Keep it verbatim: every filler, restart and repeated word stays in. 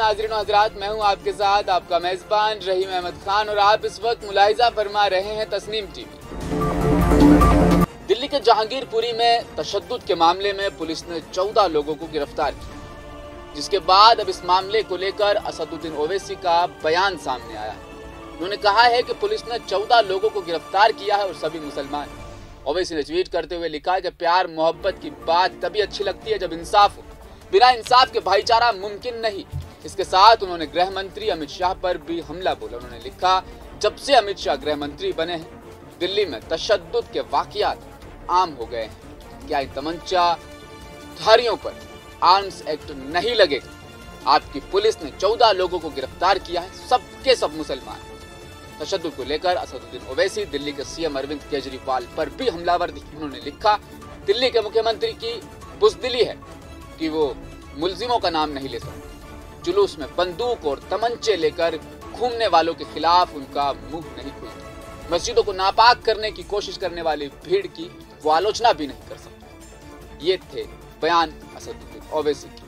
नाज़रीन व हज़रात, मैं हूं आपके साथ आपका मेज़बान रहीम अहमद खान और आप इस वक्त मुलाहिज़ा फरमा रहे हैं तस्नीम टीवी। दिल्ली के जहांगीरपुरी में तशद्दुद के मामले में पुलिस ने चौदह लोगों को गिरफ्तार किया, जिसके बाद अब इस मामले को लेकर असदुद्दीन ओवैसी का बयान सामने आया। उन्होंने कहा है कि पुलिस ने चौदह लोगों को गिरफ्तार किया है और सभी मुसलमान। ओवैसी ने ट्वीट करते हुए लिखा कि प्यार मोहब्बत की बात तभी अच्छी लगती है जब इंसाफ हो, बिना इंसाफ के भाईचारा मुमकिन नहीं। इसके साथ उन्होंने गृह मंत्री अमित शाह पर भी हमला बोला। उन्होंने लिखा, जब से अमित शाह गृह मंत्री बने हैं दिल्ली में तशद्दुद के वाकयात आम हो गए हैं। क्या इन तमंचा धारियों पर आर्म्स एक्ट नहीं लगेगा? आपकी पुलिस ने चौदह लोगों को गिरफ्तार किया है, सबके सब मुसलमान। तशद्दुद को लेकर असदुद्दीन ओवैसी दिल्ली के सीएम अरविंद केजरीवाल पर भी हमलावर दिखे। उन्होंने लिखा, दिल्ली के मुख्यमंत्री की बुज़दिली है कि वो मुल्जिमों का नाम नहीं ले सकते। जुलूस में बंदूक और तमंचे लेकर घूमने वालों के खिलाफ उनका मुंह नहीं खुलता। मस्जिदों को नापाक करने की कोशिश करने वाली भीड़ की वो आलोचना भी नहीं कर सकते। ये थे बयान असदुद्दीन ओवैसी के।